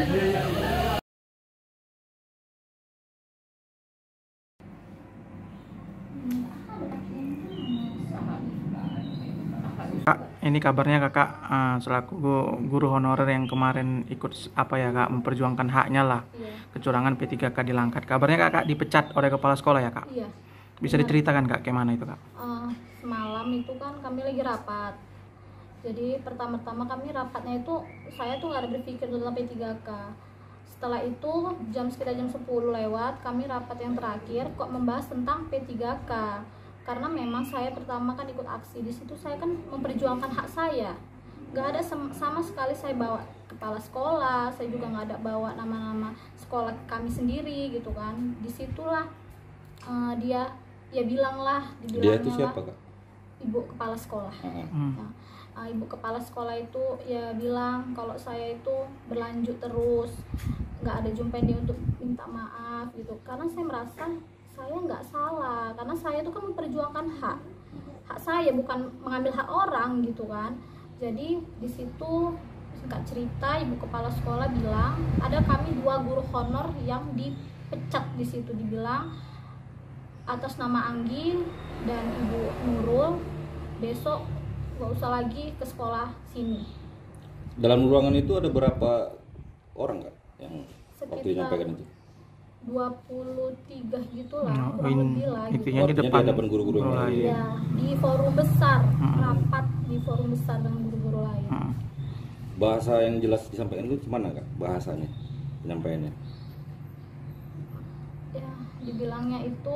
Kak, ini kabarnya kakak selaku guru honorer yang kemarin ikut memperjuangkan haknya lah, kecurangan P3K di Langkat. Kabarnya kakak dipecat oleh kepala sekolah ya kak? Iya. Bisa diceritakan kak, gimana itu kak? Semalam itu kan kami lagi rapat. Jadi pertama-tama kami rapatnya itu saya tuh nggak ada berpikir tentang P3K. Setelah itu sekitar jam 10 lewat kami rapat yang terakhir kok membahas tentang P3K. Karena memang saya pertama kan ikut aksi di situ, saya kan memperjuangkan hak saya. Nggak ada sama sekali saya bawa kepala sekolah, saya juga nggak ada bawa nama-nama sekolah kami sendiri gitu kan. Disitulah dia bilanglah, dia itu siapa kak? Ibu kepala sekolah. Ibu kepala sekolah itu ya bilang kalau saya itu berlanjut terus, nggak ada jumpain dia untuk minta maaf gitu. Karena saya merasa saya nggak salah, karena saya itu kan memperjuangkan hak saya, bukan mengambil hak orang gitu kan. Jadi di situ singkat cerita ibu kepala sekolah bilang ada kami 2 guru honor yang dipecat. Di situ dibilang atas nama Anggi dan Ibu Nurul besok nggak usah lagi ke sekolah sini. Dalam ruangan itu ada berapa orang kak yang waktu menyampaikan itu? 23 gitulah, kurang lebih lah gitu. Intinya di depan guru-guru yang lain. Ya, di forum besar, rapat di forum besar dengan guru-guru lain. Bahasa yang jelas disampaikan itu gimana kak? Bahasanya, penyampaiannya? Ya, dibilangnya itu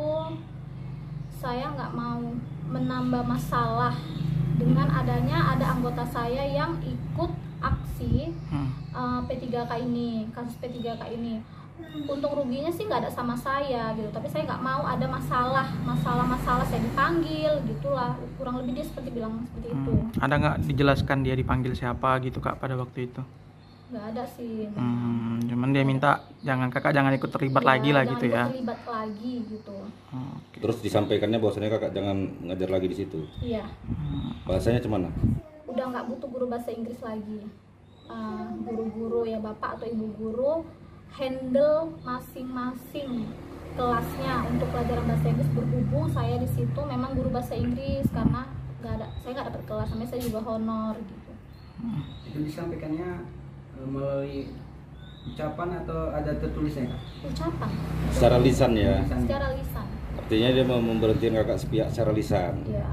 saya nggak mau menambah masalah dengan adanya ada anggota saya yang ikut aksi P3K ini, kasus P3K ini. Untung ruginya sih nggak ada sama saya gitu, tapi saya nggak mau ada masalah saya dipanggil gitulah, kurang lebih dia seperti bilang seperti itu. Ada nggak dijelaskan dia dipanggil siapa gitu kak pada waktu itu? Nggak ada sih. Cuman dia minta kakak jangan ikut terlibat lagi lah gitu ya. Terlibat lagi gitu. Okay. Terus disampaikannya bahwasanya kakak jangan ngajar lagi di situ. Iya. Bahasanya cuman? Udah nggak butuh guru bahasa Inggris lagi. Guru-guru ya bapak atau ibu guru handle masing-masing kelasnya untuk pelajaran bahasa Inggris. Berhubung saya di situ memang guru bahasa Inggris karena saya nggak dapat kelas, sampai saya juga honor gitu. Itu disampaikannya melalui ucapan atau ada tertulisnya kak? Ucapan. Secara lisan ya? Secara lisan. Artinya dia mau memberhentikan kakak sepihak secara lisan. Iya.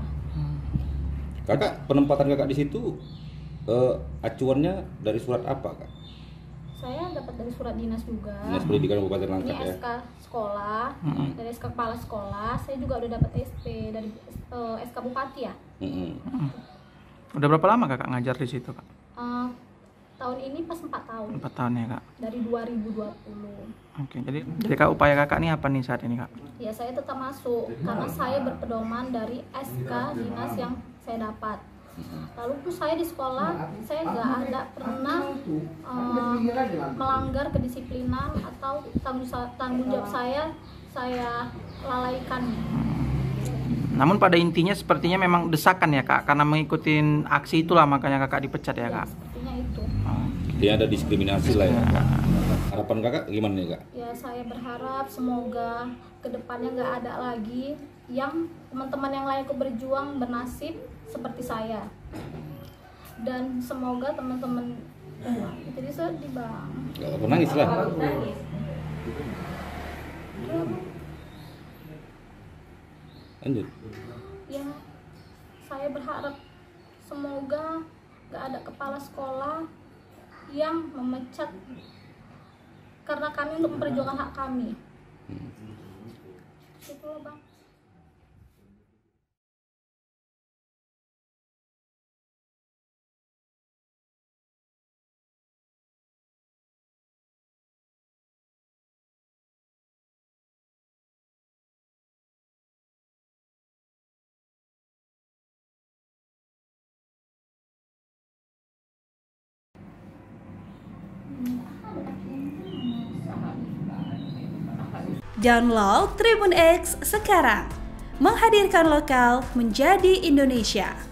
Kakak, penempatan kakak di situ acuannya dari surat apa kak? Saya dapat dari surat dinas juga. Dinas Pendidikan Kabupaten Langkat ya. Ini SK sekolah, dari SK kepala sekolah. Saya juga udah dapat SP dari SK Bupati ya. Udah berapa lama kakak ngajar di situ kak? Tahun ini pas 4 tahun. 4 tahun ya kak. Dari 2020. Oke, jadi kak upaya kakak nih apa nih saat ini kak? Ya saya tetap masuk karena saya berpedoman dari SK dinas yang saya dapat. Lalu tuh saya di sekolah saya nggak ada pernah melanggar kedisiplinan atau tanggung jawab saya lalaikan. Namun pada intinya sepertinya memang desakan ya kak, karena mengikuti aksi itulah makanya kakak dipecat ya kak. Sepertinya itu. Dia ada diskriminasi lah ya. Harapan kakak gimana nih kak? Ya saya berharap semoga kedepannya nggak ada lagi yang teman-teman yang lain berjuang bernasib seperti saya. Dan semoga teman-teman jadi sedih bang. Gak apa nangis lah. Lanjut. Ya saya berharap semoga nggak ada kepala sekolah yang memecat karena kami untuk memperjuangkan hak kami. Itu loh bang. Download Tribun X sekarang, menghadirkan lokal menjadi Indonesia.